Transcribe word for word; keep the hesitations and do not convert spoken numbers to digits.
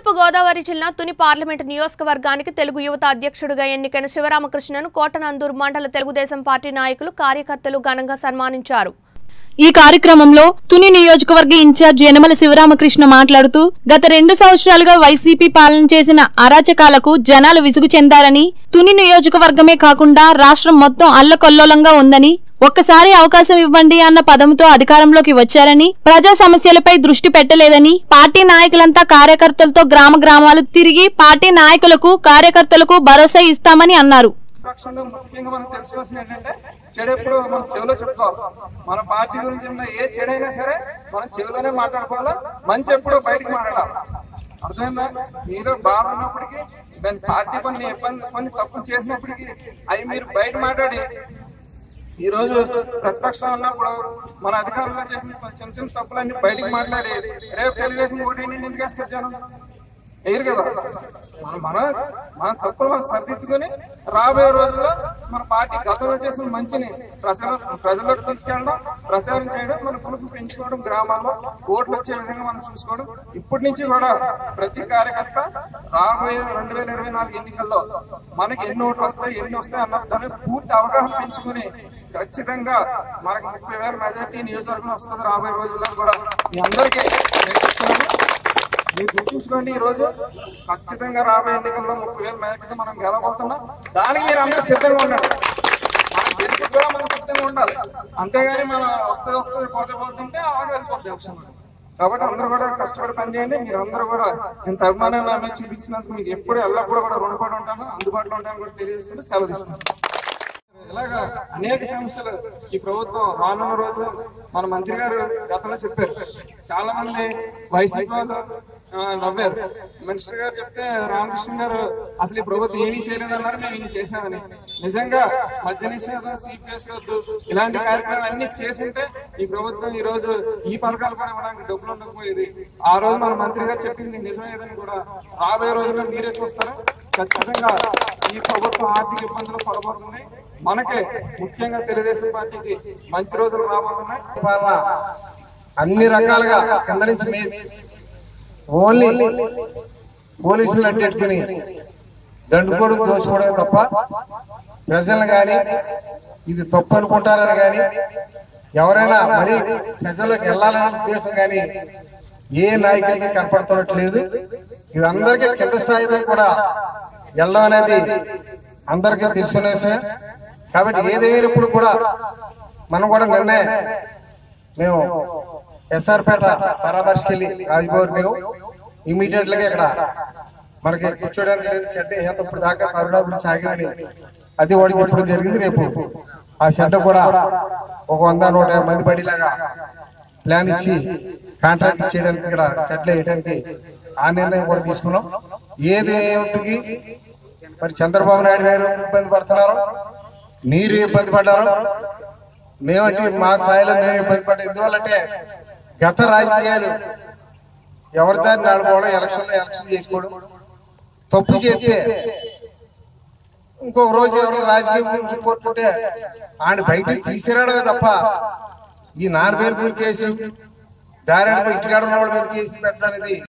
తూర్పు గోదావరి జిల్లా తుని పార్లమెంటు నియోజకవర్గానికి తెలుగు యువత అధ్యక్షుడిగా ఎన్నికైన శివరామకృష్ణను కోటనందూరు మండల తెలుగుదేశం పార్టీ నాయకులు కార్యకర్తలు ఘనంగా సన్మానించారు। ఈ కార్యక్రమంలో తుని నియోజకవర్గ ఇన్ఛార్జ్ యనమల శివరామకృష్ణ మాట్లాడుతూ గత రెండు సంవత్సరాలుగా వైసీపీ పాలన చేసిన అరాచకాలకు జనాలు విసుగు చెందారని, తుని నియోజకవర్గమే కాకుండా రాష్ట్రం మొత్తం అల్లకల్లోలంగా ఉందని, ఒక్కసారి అవకాశం ఇవ్వండి అన్న పదంతో అధికారంలోకి వచ్చారని, ప్రజా సమస్యలపై దృష్టి పెట్టలేదని, పార్టీ నాయకులంతా కార్యకర్తలతో గ్రామ గ్రామాలు తిరిగి పార్టీ నాయకులకు కార్యకర్తలకు భరోసా ఇస్తామని అన్నారు। చెడెప్పుడు మన చెవిలో చెప్పుకోవాలి। మన పార్టీ గురించి ఉన్న ఏ చెడైనా సరే మనం చెవిలోనే మాట్లాడుకోవాలా, మంచి ఎప్పుడు బయటకు మాట్లాడాలి। అర్థమైందా? మీలో బాధ ఉన్నప్పటికీ దాని పార్టీ కొన్ని ఇబ్బంది కొన్ని తప్పులు చేసినప్పటికీ అవి మీరు బయట మాట్లాడి, ఈ రోజు ప్రతిపక్షం ఉన్నప్పుడు మన అధికారంలో చేసిన చిన్న చిన్న తప్పులన్నీ బయటకు మాట్లాడి రేపు తెలుగుదేశం ఓటు ఎందుకు వేస్తారు జనం? ఎయ్యరు కదా। మన మన మన తప్పులు మనం సరిదిద్దుకొని రాబోయే రోజుల్లో మన పార్టీ గతంలో చేసిన మంచిని ప్రజల ప్రజలకు తీసుకెళ్ళడం, ప్రచారం చేయడం, మన పులుపు పెంచుకోవడం, గ్రామాల్లో ఓట్లు వచ్చే విధంగా మనం చూసుకోవడం। ఇప్పటి నుంచి కూడా ప్రతి కార్యకర్త రాబోయే రెండు వేల ఇరవై నాలుగు ఎన్నికల్లో మనకి ఎన్ని ఓట్లు వస్తాయి ఎన్ని వస్తాయి అన్న దాని పూర్తి అవగాహన పెంచుకుని ఖచ్చితంగా మనకి ముప్పై వేల మెజార్టీ నియోజకవర్గం వస్తుంది రాబోయే రోజుల్లో కూడా మీ అందరికీ మీరు గుర్తుంచుకోండి। ఈ రోజు ఖచ్చితంగా రాబోయే ఎన్నికల్లో ముప్పై వేల మెజార్టీతో మనం గెలవబోతున్నాం। దానికి మీరు అందరూ సిద్ధంగా ఉండాలి, మన గెలుపు కూడా మనం సిద్ధంగా ఉండాలి। అంతేగాని మనం వస్తే వస్తే పోతే పోతుంటే అలాగే వెళ్ళిపోతుంది ఎలక్షన్। కాబట్టి అందరూ కూడా కష్టపడి పనిచేయండి। మీరు అందరూ కూడా ఇంత అభిమానాన్ని ఆమె చూపించినందుకు మీకు ఎప్పుడు ఎల్లప్పుడూ కూడా రుణపడి ఉంటాను, అందుబాటులో ఉంటాను కూడా తెలియజేసుకుంటే సెలవు తీసుకుంటాను। ఇలాగా అనేక సమస్యలు ఈ ప్రభుత్వం రానున్న రోజులు మన మంత్రి గారు గతంలో చెప్పారు, చాలా మంది వైసీపీ వాళ్ళు నవ్వారు। మినిస్టర్ గారు చెప్తే రామకృష్ణ గారు అసలు ఈ ప్రభుత్వం ఏమీ చేయలేదన్నారు, మేము ఇన్ని చేశామని। నిజంగా మద్య నిషేధం, సిపిఎస్ వద్దు ఇలాంటి కార్యక్రమాలు అన్ని చేసుంటే ఈ ప్రభుత్వం ఈ రోజు ఈ పథకాలు కూడా ఇవ్వడానికి డబ్బులు ఉండకపోయేది। ఆ రోజు మన మంత్రి గారు చెప్పింది నిజమేదని కూడా రాబోయే రోజుల్లో మీరే చూస్తారు। ఖచ్చితంగా ఈ ప్రభుత్వం ఆర్థిక ఇబ్బందులు పడబోతుంది, మనకే ముఖ్యంగా తెలుగుదేశం పార్టీకి మంచి రోజులు రాబోతున్నాయి। అన్ని రకాలుగా కింద నుంచి ఓన్లీ పోలీసులు అట్టెట్టుకుని దండుకోవడం, దోచుకోవడం తప్ప ప్రజలను కానీ ఇది తప్పు అనుకుంటారని కానీ ఎవరైనా మరి ప్రజల్లోకి వెళ్ళాలనే ఉద్దేశం కానీ ఏ నాయకులకి కనపడుతున్నట్లేదు। ఇది అందరికీ కింద స్థాయిలో కూడా వెళ్ళడం అనేది అందరికీ తెలిసిన విషయమే। కాబట్టి ఏదైనప్పుడు కూడా మనం కూడా నిన్నే మేము ఎస్ఆర్ పేట పరామర్శకి వెళ్ళి రాజభవన్ మేము ఇమీడియట్ గా ఇక్కడ మనకి కూర్చోడానికి షెడ్ ఇప్పుడు దాకా కరోనా గురించి ఆగిమని అది ఓడి కొట్టడం జరిగింది। రేపు ఆ షెడ్ కూడా ఒక వంద నూట యాభై మంది పడేలాగా ప్లాన్ ఇచ్చి కాంట్రాక్ట్ చేయడానికి ఇక్కడ షెడ్లు వేయడానికి ఆ నిర్ణయం కూడా తీసుకున్నాం। ఏది ఏమిటికి మరి చంద్రబాబు నాయుడు గారు ఇబ్బంది పడుతున్నారు, మీరు ఇబ్బంది పడ్డారు, మేమంటే మా స్థాయిలో మేము ఇబ్బంది పడ్డాం। ఎందువల్లంటే గత రాజకీయాలు ఎవరి దాన్ని నడపడం, ఎలక్షన్ లో ఎలక్షన్ చేసుకోవడం, తప్పు చేస్తే ఇంకొక రోజు ఎవరో రాజకీయం కోరుకుంటే ఆయన బయటకు తీసుకురావడమే తప్ప ఈ నాన్న పేరు కేసు దారి ఇంటికాడ ఉన్న వాళ్ళ మీద కేసు పెట్టడం అనేది